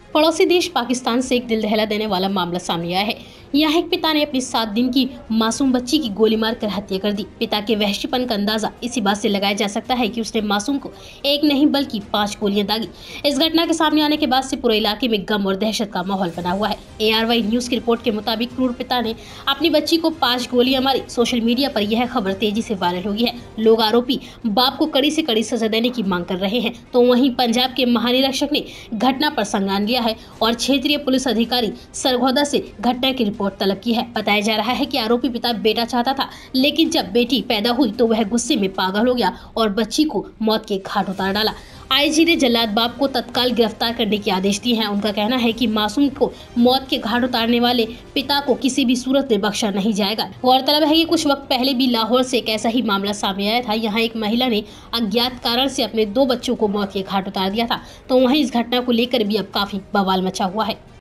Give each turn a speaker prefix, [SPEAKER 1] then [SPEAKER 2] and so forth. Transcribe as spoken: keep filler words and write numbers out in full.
[SPEAKER 1] पड़ोसी देश पाकिस्तान से एक दिल दहला देने वाला मामला सामने आया है। यहाँ एक पिता ने अपनी सात दिन की मासूम बच्ची की गोली मारकर हत्या कर दी। पिता के वहशीपन का अंदाजा इसी बात से लगाया जा सकता है कि उसने मासूम को एक नहीं बल्कि पांच गोलियां दागी। इस घटना के सामने आने के बाद से पूरे इलाके में गम और दहशत का माहौल बना हुआ है। ए आर वाई न्यूज की रिपोर्ट के मुताबिक क्रूर पिता ने अपनी बच्ची को पांच गोलियां मारी। सोशल मीडिया पर यह खबर तेजी से वायरल हो गई है। लोग आरोपी बाप को कड़ी से कड़ी सजा देने की मांग कर रहे हैं। तो वहीं पंजाब के महानिरीक्षक ने घटना पर संज्ञान लिया है और क्षेत्रीय पुलिस अधिकारी सरगोदा से घटना की रिपोर्ट तलब की है। बताया जा रहा है कि आरोपी पिता बेटा चाहता था, लेकिन जब बेटी पैदा हुई तो वह गुस्से में पागल हो गया और बच्ची को मौत के घाट उतार डाला। आई जी ने जल्लाद बाप को तत्काल गिरफ्तार करने के आदेश दिए हैं। उनका कहना है कि मासूम को मौत के घाट उतारने वाले पिता को किसी भी सूरत में बख्शा नहीं जाएगा। गौरतलब है कि कुछ वक्त पहले भी लाहौर से एक ऐसा ही मामला सामने आया था। यहाँ एक महिला ने अज्ञात कारण से अपने दो बच्चों को मौत के घाट उतार दिया था। तो वहीं इस घटना को लेकर भी अब काफी बवाल मचा हुआ है।